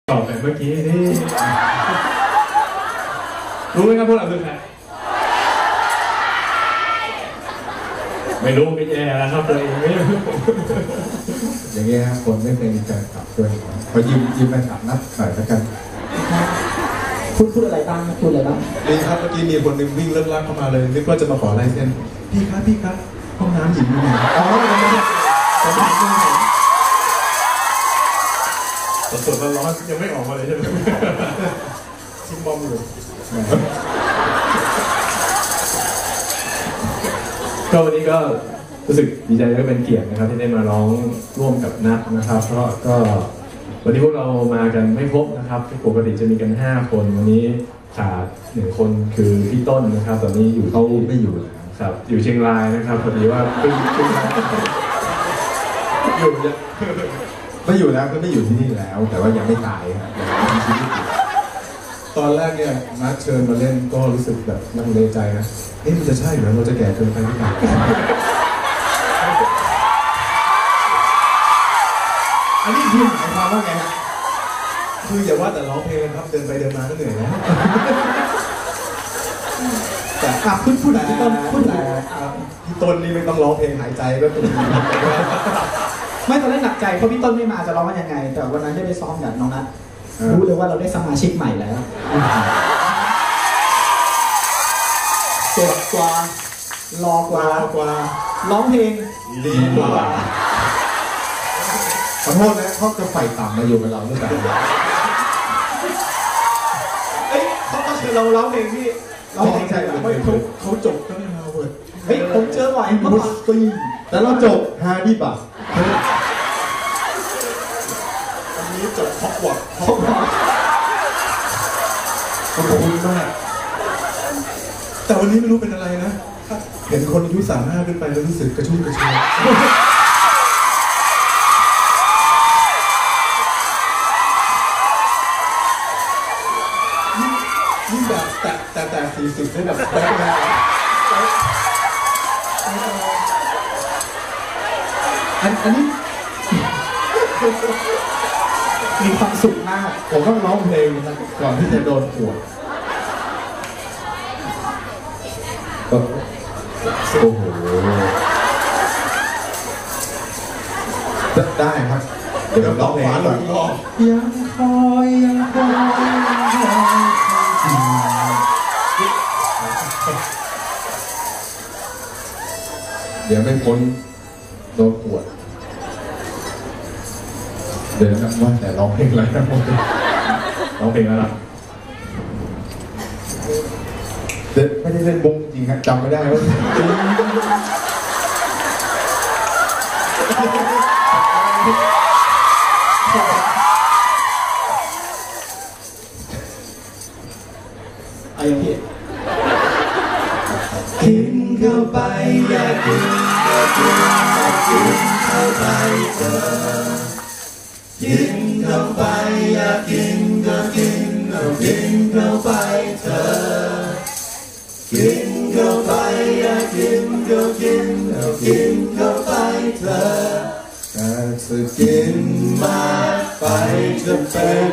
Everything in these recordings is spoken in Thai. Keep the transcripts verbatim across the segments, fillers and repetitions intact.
ตอบแบบเมื่อกี้นี่รู้ไหมครับพวกเราคือใครไม่รู้ไม่แย่แล้วครับตัวเองไม่รู้อย่างเงี้ยคนไม่เคยมีการขับด้วยพอยิ้มยิ้มไปถามนัดหน่อยแล้วกันพูดพูดอะไรบ้างพูดอะไรบ้างดีครับเมื่อกี้มีคนหนึ่งวิ่งเลิกลักเข้ามาเลยนึกว่าจะมาขอลายเซ็นพี่ครับพี่ครับห้องน้ำหญิงอยู่ไหนอ๋อผมไม่ได้สดๆร้อนๆยังไม่ออกมาเลยใช่ไหมชิมบอมอยู่ก็วันนี้ก็รู้สึกดีใจและเป็นเกียรตินะครับที่ได้มาร้องร่วมกับนัทนะครับเพราะก็วันนี้พวกเรามากันไม่ครบนะครับปกติจะมีกันห้าคนวันนี้ขาดหนึ่งคนคือพี่ต้นนะครับตอนนี้อยู่เขาไม่อยู่ครับอยู่เชียงรายนะครับพอดีว่าเป็นเป็นอยู่เนี่ยไม่อยู่แล้วก็ไม่อยู่ที่นี่แล้วแต่ว่ายังไม่ตายครับยังมีชีวิตอยู่ตอนแรกเนี่ยนัดเชิญมาเล่นก็รู้สึกแบบลังเลใจนะเอ๊ะมันจะใช่เหรอเราจะแก่เกินไปหรือเปล่าอันนี้คือหมายความว่าไงฮะคืออย่าว่าแต่ร้องเพลงครับเดินไปเดินมาก็เหนื่อยแล้วแต่อ่ะพูดพูดพี่ต้นพูดแต่พี่ต้นนี่ไม่ต้องร้องเพลงหายใจก็เป็นไม่ตอนแรกหนักใจเพราะพี่ต้นไม่มาจะร้องว่ายังไงแต่วันนั้นได้ไปซ้อมกับน้องนัทรู้เลยว่าเราได้สมาชิกใหม่แล้วสดกว่ารอกว่ากว่าร้องเพลงดีกว่าขอโทษนะเขาจะไฟต่ำมาอยู่กับเราหรือเปล่าเอ้ยเขาก็เชิญเราร้องเพลงที่ร้องเพลงใช่ไหมเขาเขาจบก็ไม่มาเวิร์ดเฮ้ยผมเจอบ่อยเมื่อก่อนตีแต่เราจบฮาร์ดี้บัสอันนี้จบฮอกวอตส์ฮอกวอตส์ขอบคุณมากแต่วันนี้ไม่รู้เป็นอะไรนะเห็นคนอายุสามห้าขึ้นไปแล้วรู้สึกกระชุ่มกระชวยยิ่งแบบแต่แต่แต่สี่สิบได้แบบแบ๊กแล้วอันอันนี้มีความสุขมากผมต้องร้องเพลงก่อนที่จะโดนขวดโอ้โหได้ครับเดี๋ยวร้องเพลงก่อนยังคอยยังคอยเดี๋ยวไม่พ้นโดนขวดเดี๋ยวนะว่าแต่ร้องเพลงอะไรนะร้องเพลงอะไรเด็กไม่ได้เล่นบุ้งจริงครับจำไม่ได้ว่าไอ้พี่กินเข้าไปอยากกินก็กินกินเข้าไปเถอะกินเข้าไปอยากกินก็กินเอากินเข้าไปเถอะกินเข้าไปอยากกินก็กินเอากินเข้าไปเถอะแต่จะกินมากไปจะเป็น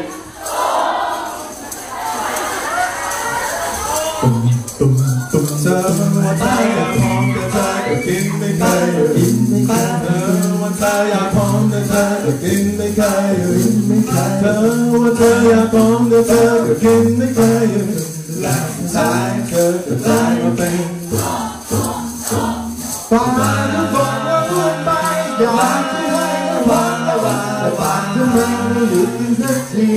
ตุ้มตุ้มตุ้มเธอว่าตายอยากพร้อมแต่เธอก็กินไม่เคยกินไม่เคยเธอว่าเธออยากพร้อมแต่เธอก็กินไม่เคยกินไม่เคยเธอว่าเธออยากพร้อมแต่เธอก็กินไม่เคยและสุดท้ายเธอจะกลายมาเป็นความทุกคนว่าพูดไปอยากจะให้ระวังระวังระวังทำไมไม่หยุดกินสักที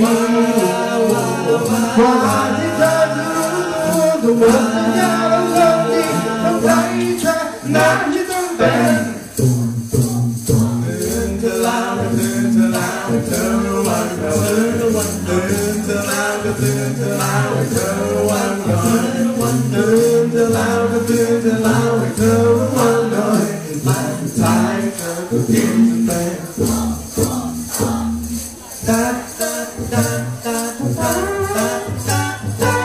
ความที่เธอจะรู้ตัวว่าสัญญาเราเริ่มดีทำไรเธอน้ำที่ต้องเป็นตุ้มตุ้มตุ้มเตือนเธอแล้วเตือนเธอแล้วเธอระวังเธอระวังเตือนเธอแล้วก็เตือนเธอแล้วเธอระวังหน่อยเตือนเธอแล้วก็เตือนเธอแล้วเธอระวังหน่อยและสุดท้ายเธอก็กินจนเป็นตาตาตาตาตาตาตา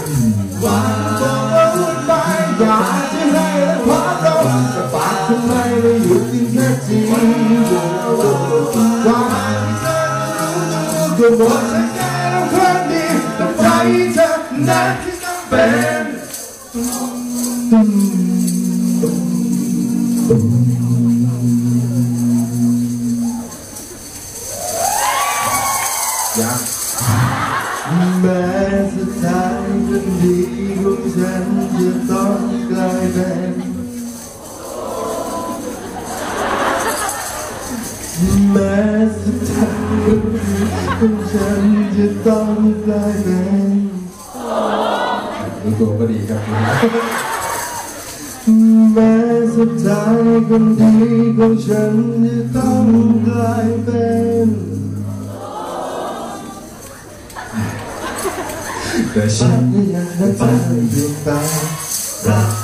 ว่าบอกว่าวุ่นวายอยากจะให้และขอร้องแต่ปากทำไมไม่หยุดกินแค่ทีว่าที่เธอรู้ก็บอกฉันแค่เราคนดีแต่ใจเธอนั้นที่ต้องเป็นอยากแม้สุดท้ายคนดีของฉันจะต้องกลายเป็นแม้สุดท้ายคนดีของฉันจะต้องกลายเป็นรู้ตัวก็ดีครับแม้สุดท้ายคนดีของฉันจะต้องกลายเป็นแต่ฉันก็อยากให้เธอเปลี่ยนไปรัก